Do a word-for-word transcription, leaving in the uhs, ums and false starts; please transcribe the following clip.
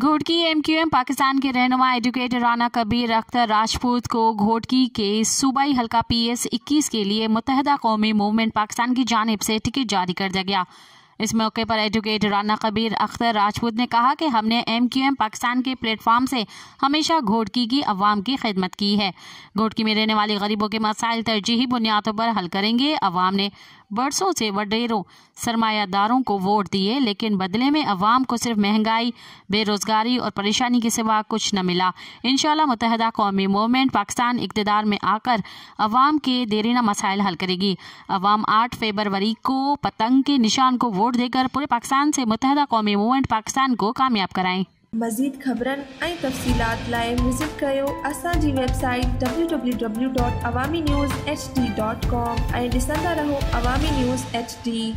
Ghotki M Q M Pakistan के रहनुमा advocate Rana Kabir Akhtar Rajput को घोटकी के सूबाई हल्का पी एस इक्कीस के लिए मुत्तहदा कौमी मूवमेंट पाकिस्तान की जानिब से टिकट जारी कर दिया गया। इस मौके पर एडवोकेट राना कबीर अख्तर राजपूत ने कहा कि हमने एम क्यू एम पाकिस्तान के प्लेटफॉर्म से हमेशा घोटकी की अवाम की खिदमत की है। घोटकी में रहने वाले गरीबों के मसाइल तरजीही बुनियादों पर हल करेंगे। अवाम ने बरसों से वडेरों सरमायादारों को वोट दिए, लेकिन बदले में अवाम को सिर्फ महंगाई, बेरोजगारी और परेशानी के सिवा कुछ न मिला। इंशाल्लाह मुत्तहदा कौमी मूवमेंट पाकिस्तान इक़्तिदार में आकर अवाम के देरीना मसाइल हल करेगी। अवाम आठ फरवरी को पतंग के निशान को वोट देकर पूरे पाकिस्तान से मुत्तहदा कौमी मूवमेंट पाकिस्तान को कामयाब कराएं। मज़ीद ख़बरन ऐं तफ़सीलात लाइ विज़िट कयो असांजी website W W W dot Awami news H D dot com ऐं ॾिसंदा रहो अवामी न्यूज़ एच डी।